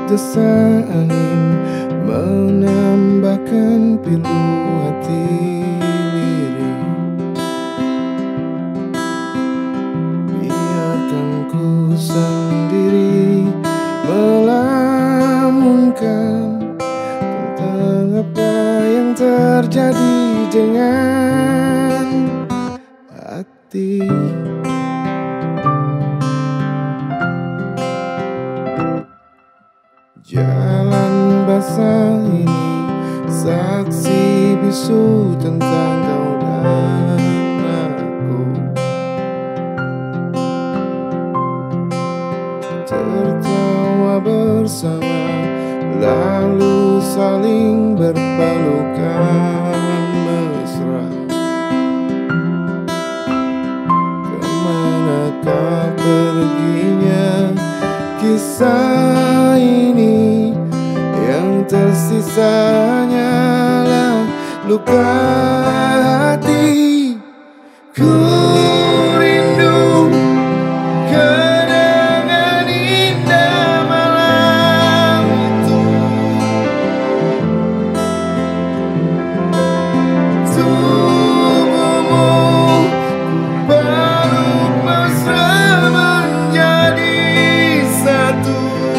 desa angin menambahkan pilu hati lirik. Biarkan ku sendiri melamunkan tentang apa yang terjadi dengan hati. Jalan basah ini saksi bisu tentang kau dan aku. Tertawa bersama lalu saling berpelukan mesra. Kemanakah perginya kisah ini? Yang tersisa hanyalah luka hati. Ku rindu kenangan indah malam itu. Tubuhmu peluk mesra menjadi satu.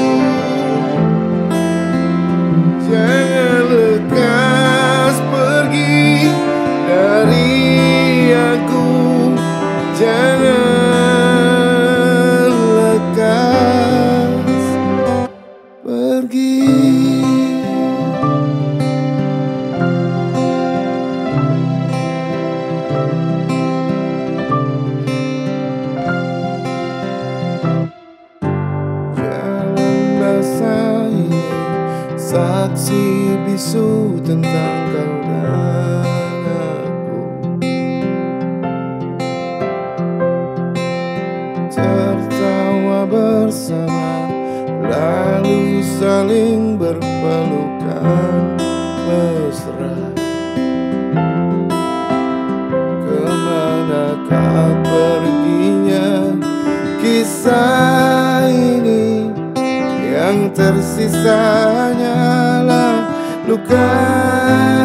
Jangan lekas pergi dari aku. Jangan lekas pergi. Jalan basah ini saksi bisu tentang kau dan aku. Tertawa bersama lalu saling berpelukan mesra. Kemanakah perginya kisah ini? Yang tersisa hanyalah luka